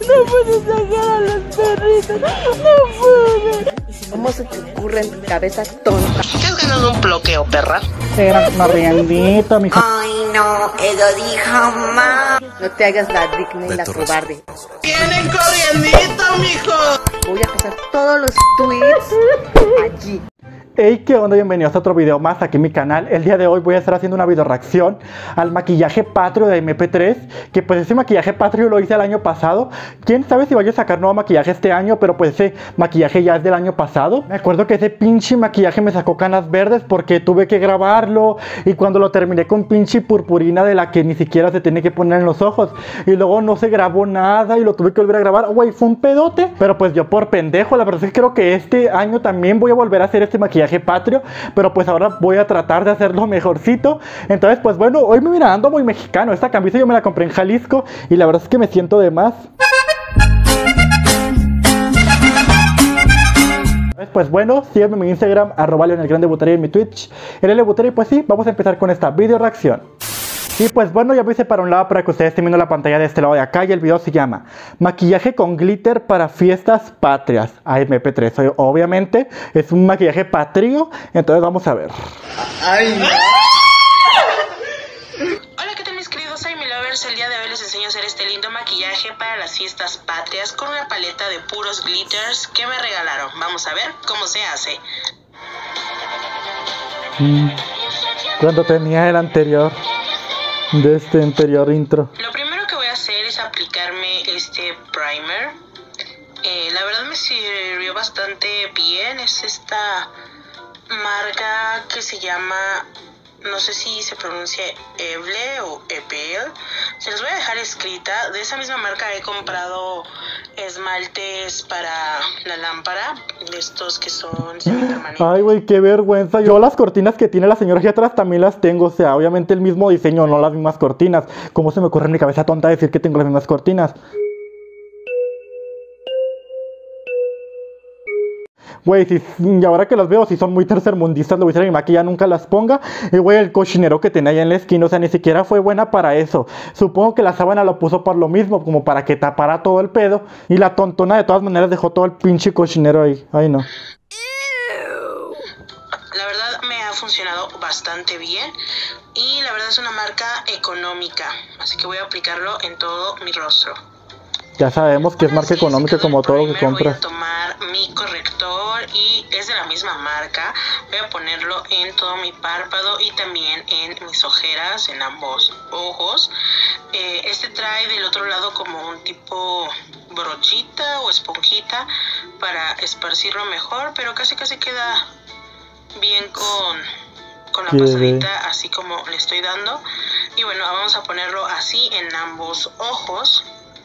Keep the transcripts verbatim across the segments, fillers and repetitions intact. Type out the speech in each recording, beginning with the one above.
No puedes sacar a los perritos. No puedes. ¿Cómo se te ocurre en tu cabeza tonta? ¿Qué has ganado un bloqueo, perra? Era una riendita, mija. Ay, no, eso dijo mamá. No te hagas la digna y la cobarde. ¡Tienen corriendito, mijo! Voy a pasar todos los tweets allí. Hey, ¿qué onda? Bienvenidos a otro video más aquí en mi canal. El día de hoy voy a estar haciendo una video reacción al maquillaje patrio de eme pe tres. Que pues ese maquillaje patrio lo hice el año pasado. Quién sabe si vaya a sacar nuevo maquillaje este año, pero pues ese maquillaje ya es del año pasado. Me acuerdo que ese pinche maquillaje me sacó canas verdes porque tuve que grabarlo. Y cuando lo terminé con pinche purpurina de la que ni siquiera se tiene que poner en los ojos. Y luego no se grabó nada y lo tuve que volver a grabar. Güey, fue un pedote. Pero pues yo por pendejo, la verdad es que creo que este año también voy a volver a hacer este maquillaje patrio, pero pues ahora voy a tratar de hacerlo mejorcito. Entonces pues bueno, hoy me mira, ando muy mexicano. Esta camisa yo me la compré en Jalisco y la verdad es que me siento de más. Pues bueno, sígueme en mi Instagram, arroba leonelgrandebuteri, en mi Twitch, el L-Buteri. Pues sí, vamos a empezar con esta video reacción. Y pues bueno, ya me hice para un lado para que ustedes estén viendo la pantalla de este lado de acá. Y el video se llama Maquillaje con glitter para fiestas patrias a eme pe tres. Obviamente es un maquillaje patrio, entonces vamos a ver. Ay, no. Hola, ¿qué tal mis queridos Amy Lovers? El día de hoy les enseño a hacer este lindo maquillaje para las fiestas patrias con una paleta de puros glitters que me regalaron. Vamos a ver cómo se hace. Mm, cuando tenía el anterior de este anterior intro. Lo primero que voy a hacer es aplicarme este primer. Eh, la verdad me sirvió bastante bien. Es esta marca que se llama, no sé si se pronuncia Eble o Ebel. Se los voy a dejar escrita. De esa misma marca he comprado esmaltes para la lámpara, de estos que son semipermanentes. Ay, güey, qué vergüenza. Yo las cortinas que tiene la señora aquí atrás también las tengo. O sea, obviamente el mismo diseño, no las mismas cortinas. ¿Cómo se me ocurre en mi cabeza tonta decir que tengo las mismas cortinas? Güey, si, y ahora que las veo, si son muy tercermundistas, lo voy a decir a mi mamá que ya nunca las ponga. Y güey, el cochinero que tenía allá en la esquina, o sea, ni siquiera fue buena para eso. Supongo que la sábana lo puso por lo mismo, como para que tapara todo el pedo. Y la tontona de todas maneras dejó todo el pinche cochinero ahí. Ay, no. La verdad me ha funcionado bastante bien. Y la verdad es una marca económica, así que voy a aplicarlo en todo mi rostro. Ya sabemos que es marca económica como todo lo que compras. Voy a tomar mi corrector y es de la misma marca. Voy a ponerlo en todo mi párpado y también en mis ojeras, en ambos ojos. Eh, este trae del otro lado como un tipo brochita o esponjita para esparcirlo mejor, pero casi casi queda bien con, con la pasadita, así como le estoy dando. Y bueno, vamos a ponerlo así en ambos ojos.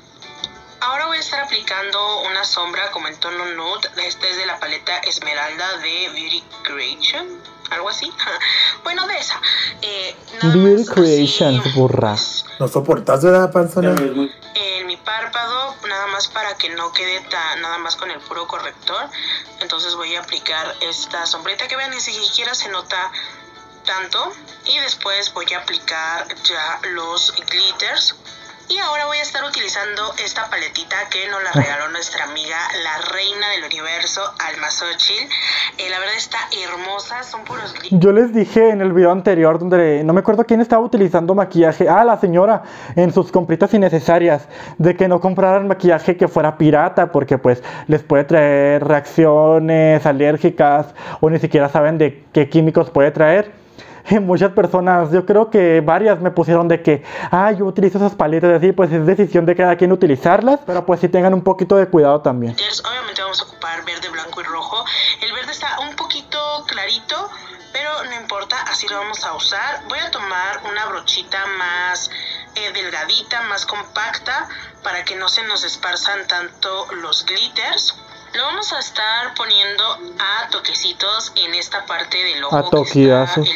Ahora voy a estar aplicando una sombra como en tono nude. Esta es de la paleta Esmeralda de Beauty Creation, algo así. Bueno, de esa. Eh, Beauty Creation, burra. Pues, ¿No soportas, verdad, panzona? en mi párpado, nada más para que no quede tan, nada más con el puro corrector. Entonces voy a aplicar esta sombrita que vean, ni siquiera se nota tanto. Y después voy a aplicar ya los glitters. Y ahora voy a estar utilizando esta paletita que nos la regaló nuestra amiga, la reina del universo, Alma Xochitl. Eh, la verdad está hermosa, son puros glitters. Yo les dije en el video anterior donde no me acuerdo quién estaba utilizando maquillaje. Ah, la señora, en sus compritas innecesarias, de que no compraran maquillaje que fuera pirata, porque pues les puede traer reacciones alérgicas o ni siquiera saben de qué químicos puede traer. Y muchas personas, yo creo que varias me pusieron de que, ah, yo utilizo esas paletas así, pues es decisión de cada quien utilizarlas, pero pues sí tengan un poquito de cuidado también. Obviamente vamos a ocupar verde, blanco y rojo. El verde está un poquito clarito, pero no importa, así lo vamos a usar. Voy a tomar una brochita más eh, delgadita, más compacta, para que no se nos esparzan tanto los glitters. Lo vamos a estar poniendo a toquecitos en esta parte del ojo. A toquidazos.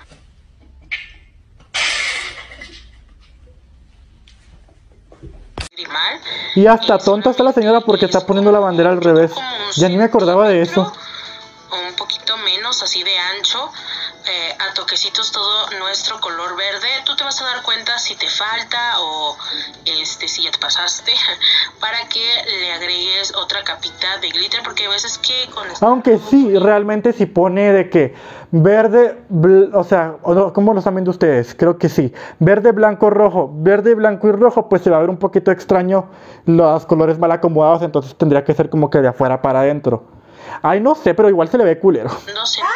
Y hasta tonta está la señora porque está poniendo la bandera al revés. Ya ni me acordaba de eso. Un poquito menos, así de ancho, eh, a a toquecitos todo nuestro color verde. Tú te vas a dar cuenta si te falta o este si ya te pasaste para que le agregues otra capita de glitter, porque a veces que con esta... Aunque sí, realmente si pone de que verde, o sea, ¿cómo lo están viendo ustedes? Creo que sí. Verde, blanco, rojo, verde, blanco y rojo, pues se va a ver un poquito extraño los colores mal acomodados, entonces tendría que ser como que de afuera para adentro. Ay, no sé, pero igual se le ve culero. No sé.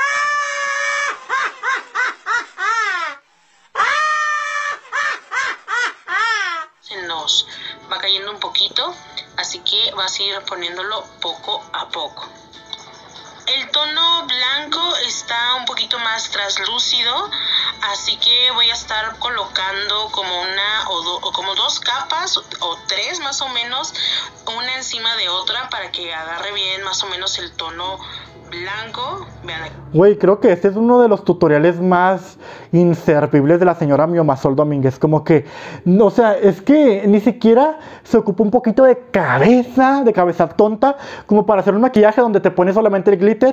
Se nos va cayendo un poquito, así que vas a ir poniéndolo poco a poco. El tono blanco está un poquito más translúcido, así que voy a estar colocando como una o, do, o como dos capas o, o tres más o menos, una encima de otra para que agarre bien más o menos el tono blanco. Vean aquí. Güey, creo que este es uno de los tutoriales más inservibles de la señora Miomasol Domínguez. Como que, o sea, es que ni siquiera se ocupa un poquito de cabeza, de cabeza tonta, como para hacer un maquillaje donde te pones solamente el glitter.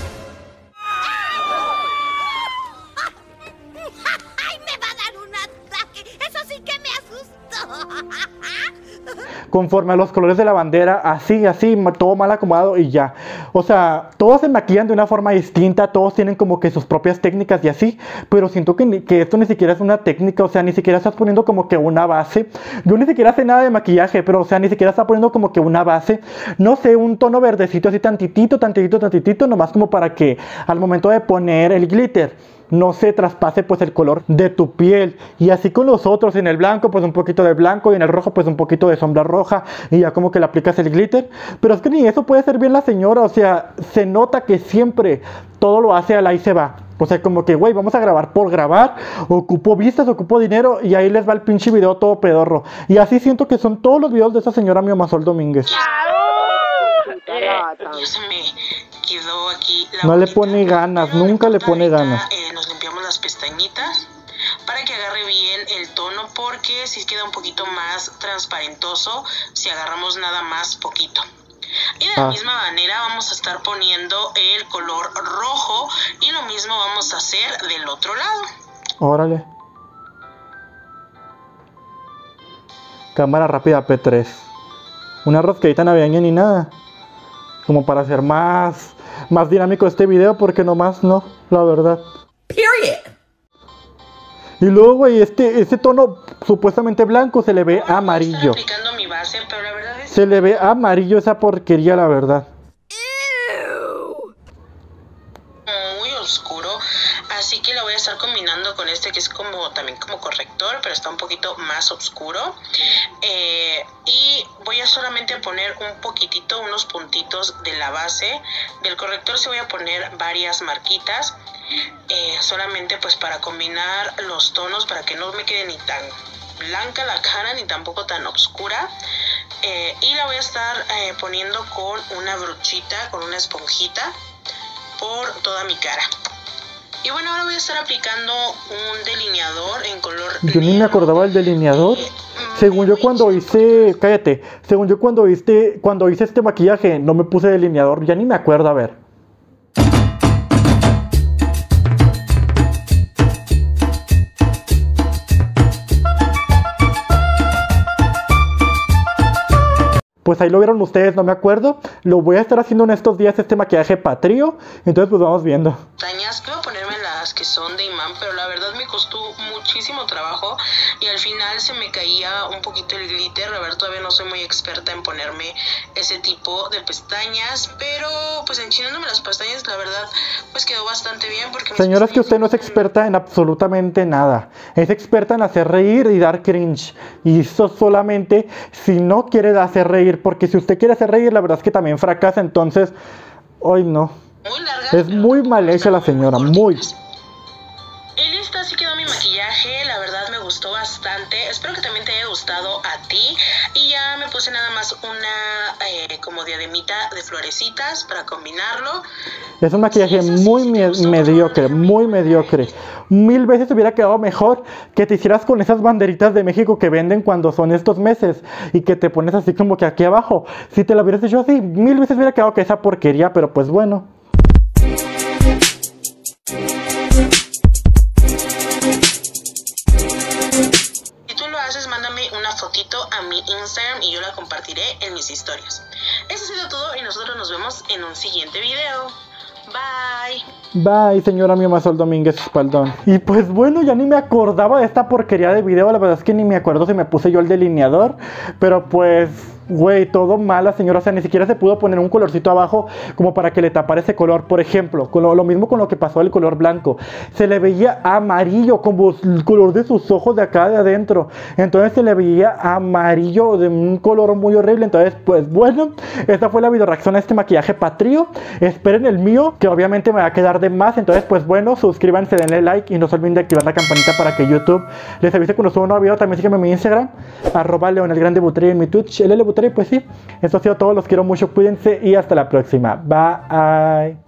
¡Ay, me va a dar un ataque! ¡Eso sí que me asustó! Conforme a los colores de la bandera, así, así, todo mal acomodado y ya. O sea, todos se maquillan de una forma distinta, todos tienen como que sus propias técnicas y así, pero siento que, ni, que esto ni siquiera es una técnica, o sea, ni siquiera estás poniendo como que una base. Yo ni siquiera sé nada de maquillaje, pero o sea, ni siquiera está poniendo como que una base. No sé, un tono verdecito así tantitito, tantitito, tantitito, nomás como para que al momento de poner el glitter no se traspase pues el color de tu piel. Y así con los otros, en el blanco pues un poquito de blanco y en el rojo pues un poquito de sombra roja y ya como que le aplicas el glitter. Pero es que ni eso puede hacer bien la señora, o sea, se nota que siempre todo lo hace al ahí se va. O sea, como que, güey, vamos a grabar por grabar, ocupo vistas, ocupo dinero y ahí les va el pinche video todo pedorro. Y así siento que son todos los videos de esa señora Miomasol Domínguez. Ya se me quedó aquí la No le bolita. pone ganas, Pero no nunca le importa, pone ahorita, ganas. eh, nos limpiamos las pestañitas para que agarre bien el tono, porque si queda un poquito más transparentoso si agarramos nada más poquito. Y de la Ah. misma manera vamos a estar poniendo el color rojo y lo mismo vamos a hacer del otro lado. Órale. Cámara rápida P tres. Una rosquedita navideña ni nada. Como para hacer más, más dinámico este video, porque nomás no, la verdad. Period. Y luego, güey, este, este tono supuestamente blanco se le ve Ahora voy a amarillo. estar aplicando mi base, pero la verdad es Se le ve amarillo esa porquería, la verdad. muy oscuro, así que la voy a estar combinando con este que es como también como corrector, pero está un poquito más oscuro. Eh, y voy a solamente poner un poquitito, unos puntitos de la base. Del corrector se voy a poner varias marquitas, eh, solamente pues para combinar los tonos, para que no me quede ni tan blanca la cara ni tampoco tan oscura. Eh, y la voy a estar eh, poniendo con una brochita, con una esponjita por toda mi cara. Y bueno, ahora voy a estar aplicando un delineador en color Yo ni me negro. acordaba del delineador. Según yo cuando hice, cállate, según yo cuando hice, cuando hice este maquillaje no me puse delineador, ya ni me acuerdo, a ver. Pues ahí lo vieron ustedes, no me acuerdo. Lo voy a estar haciendo en estos días este maquillaje patrio. Entonces pues vamos viendo. Pestañas, quiero ponerme las que son de imán, pero la verdad me costó muchísimo trabajo y al final se me caía un poquito el glitter. La verdad todavía no soy muy experta en ponerme ese tipo de pestañas, pero pues enchinándome las pestañas la verdad pues quedó bastante bien, porque mis Señora, es que pestañas- usted no es experta en absolutamente nada. Es experta en hacer reír y dar cringe. Y eso solamente si no quiere hacer reír. Porque si usted quiere hacer reír, la verdad es que también fracasa. Entonces, hoy no. muy largas, Es pero muy tampoco mal hecha están la señora, muy. cortitas. Y listo, así quedó mi maquillaje. La verdad me gustó bastante. Espero que también te haya gustado a ti. Y ya me puse nada más una eh, como diademita de florecitas para combinarlo. Es un maquillaje muy me- mediocre, muy mediocre. Mil veces hubiera quedado mejor que te hicieras con esas banderitas de México que venden cuando son estos meses y que te pones así como que aquí abajo. Si te lo hubieras hecho así, mil veces hubiera quedado que esa porquería, pero pues bueno. haces, mándame una fotito a mi Instagram y yo la compartiré en mis historias. Eso ha sido todo y nosotros nos vemos en un siguiente video. Bye. Bye, señora Mía Marisol Domínguez Espaldón. Y pues bueno, ya ni me acordaba de esta porquería de video. La verdad es que ni me acuerdo si me puse yo el delineador. Pero pues, güey, todo mal la señora. O sea, ni siquiera se pudo poner un colorcito abajo como para que le tapara ese color. Por ejemplo, con lo, lo mismo con lo que pasó el color blanco. Se le veía amarillo, como el color de sus ojos de acá de adentro. Entonces se le veía amarillo, de un color muy horrible. Entonces, pues bueno, esta fue la video reacción a este maquillaje patrio. Esperen el mío, que obviamente me va a quedar de más. Entonces, pues bueno, suscríbanse, denle like y no se olviden de activar la campanita para que YouTube les avise cuando suba un nuevo video. También sígueme en mi Instagram, arroba leonelgrandebuteri, en mi Twitch, el L Buteri. Pues sí, esto ha sido todo, los quiero mucho, cuídense y hasta la próxima. Bye.